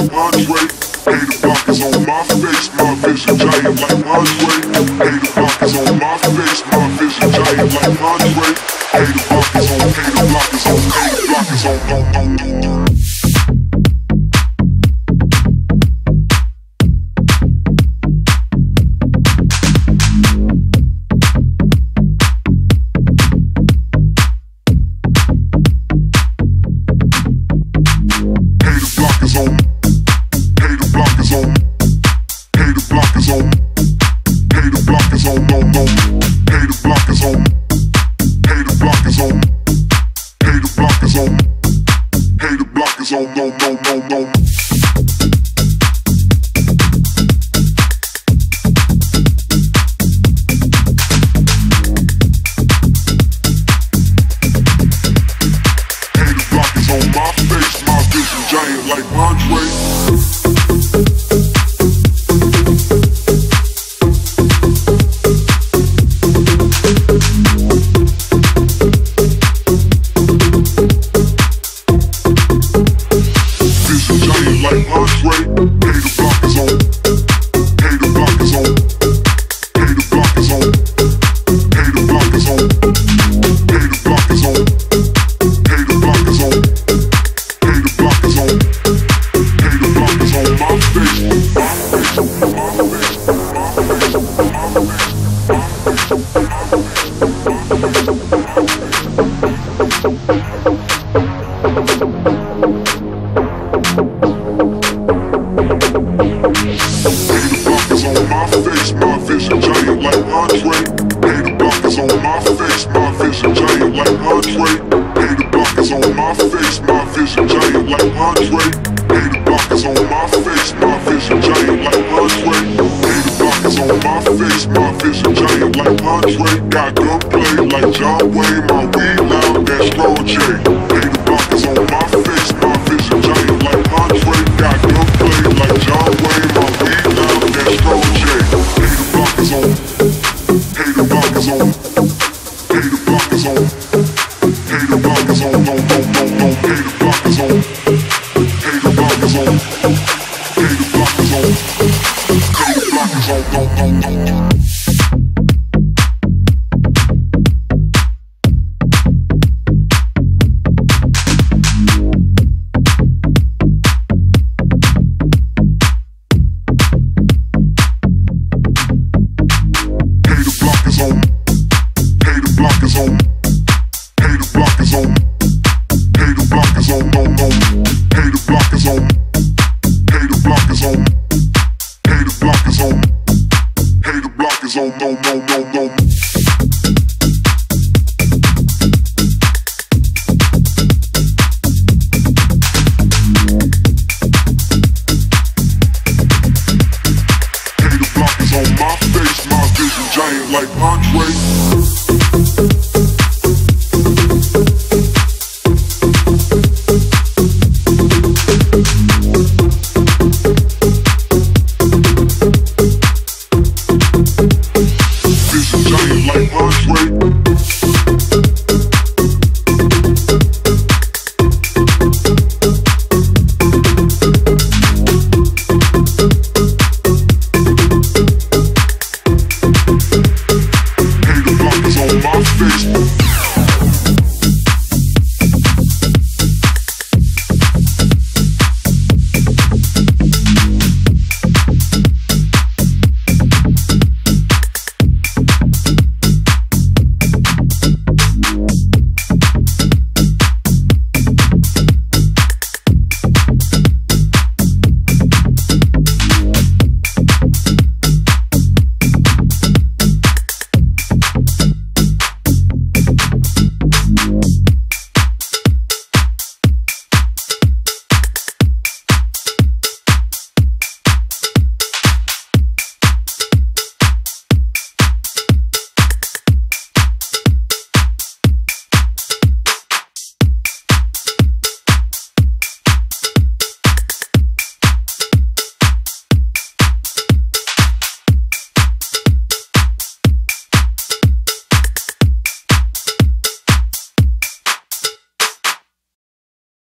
like Andre. Hater blockers on my face, my vision giant like Andre. Hater blockers on my face, my vision giant like Andre. Hater blockers on, hater blockers on, hater blockers on. No. Hater blockers on my face, my vision giant like Andre. Like Andre, hater blockers on, hater blockers on, hater blockers on, hater blockers on, hater blockers on, hater blockers on, hater blockers on, hater blockers on my face, my vision giant like Andre. Hater blockers on my face, my vision giant like Andre. Hater blockers on my face, my vision giant like Andre. Hater blockers on my face, my vision giant like Andre. Hater blockers on my face, my vision giant like Andre. Got gunplay like John Wayne, my weed loud, that's Roll J. Hater blockers on my face, my vision giant like Andre. Got gunplay like John Wayne, my weed loud, that's Roll J. Hater blockers on, hater blockers on, hater blockers on, hater blockers on, no, hater blockers on, hater blockers on, hater blockers on, hater blockers on, no. Hater blockers on, hater blockers on, hater blockers on, hater blockers on, no, hater blockers on, hater blockers on, hater blockers on, hater blockers on, no.